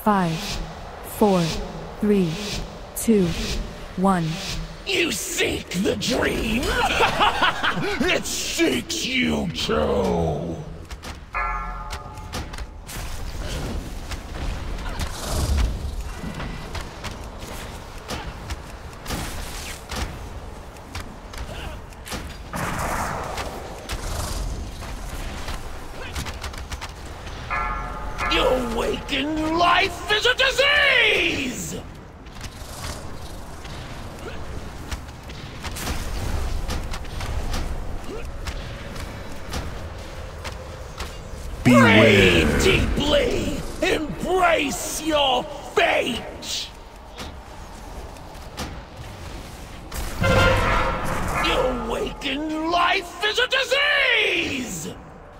5, 4, 3, 2, 1. You seek the dream! It seeks you too! You awaken life is a disease! Beware. Breathe deeply! Embrace your fate! You awaken life is a disease!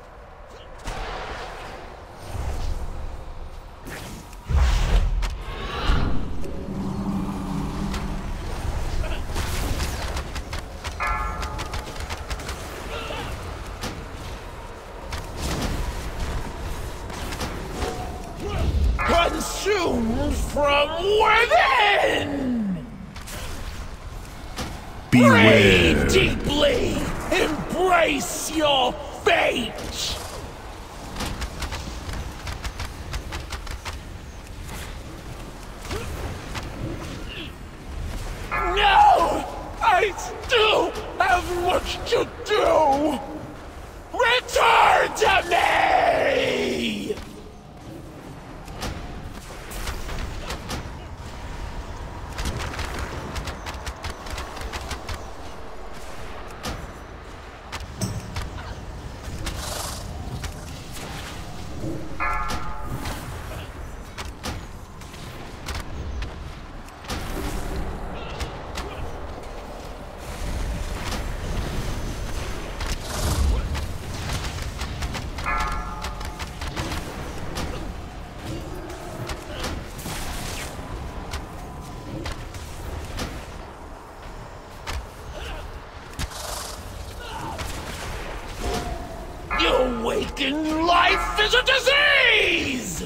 Consumed from within! Beware. Breathe deeply! Embrace your fate! No! I still have much to do! Return to me! You awaken life is a disease!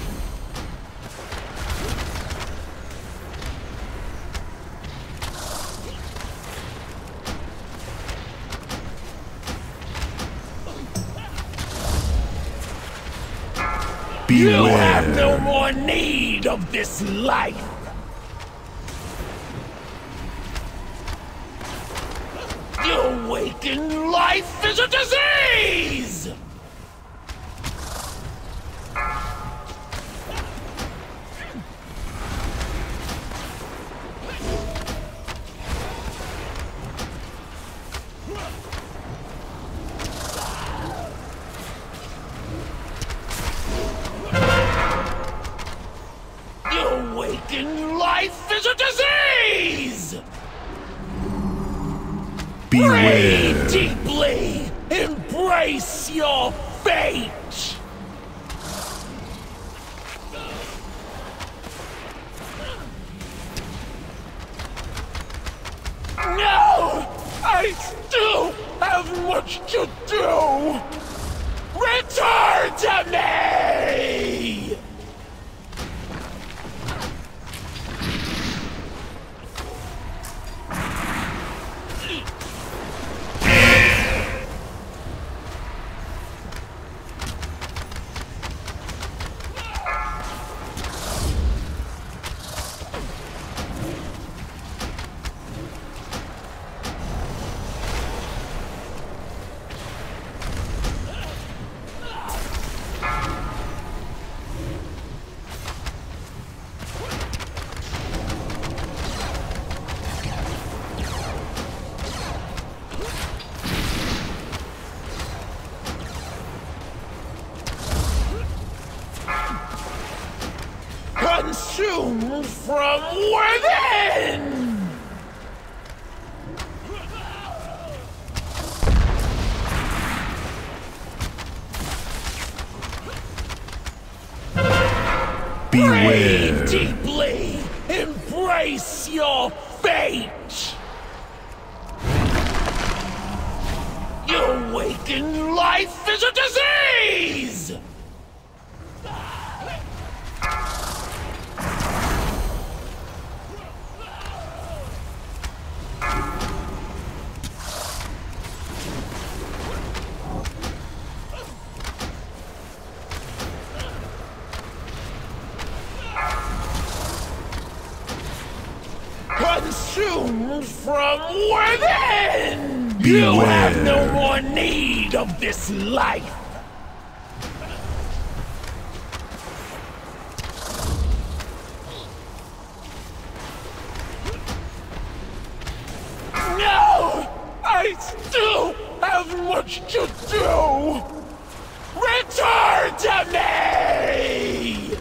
Beware. You have no more need of this life! You awaken life is a disease! You awaken life is a disease! Beware. Breathe deeply! Embrace your fate! No! I still have much to do! Return to me! Consumed from within! Beware. Breathe deeply! Embrace your fate! You awaken life is a disease! consumed from within! Beware. You have no more need of this life! No! I still have much to do! Return to me!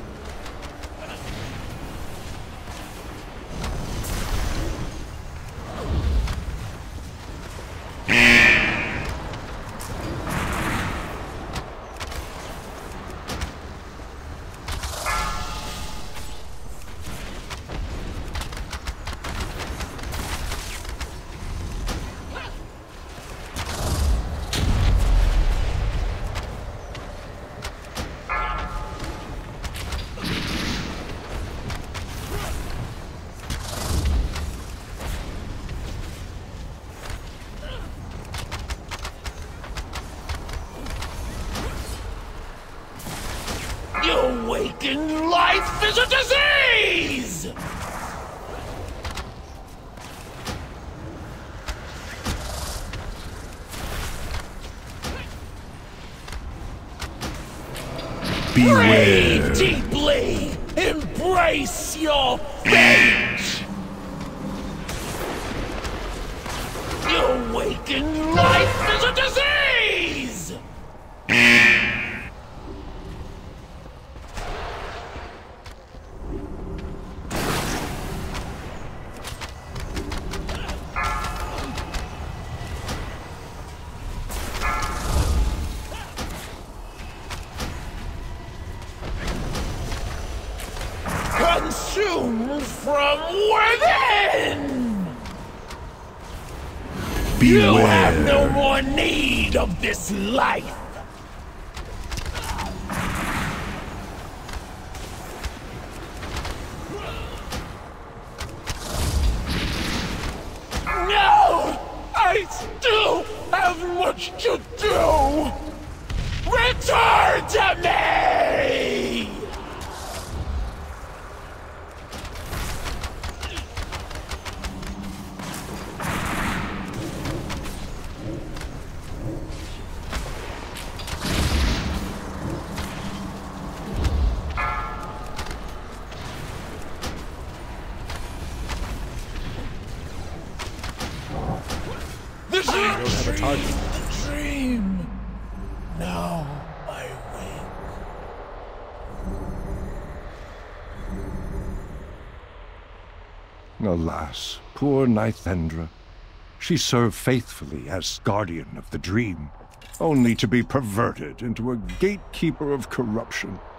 Awakened life is a disease! Beware. Breathe deeply! Embrace your fate! Awakened life is a disease! Consumed from within! Beware. You have no more need of this life! No! I still have much to do! Return to me! This is a dream. Now I wake. Alas, poor Nythendra. She served faithfully as guardian of the dream, only to be perverted into a gatekeeper of corruption.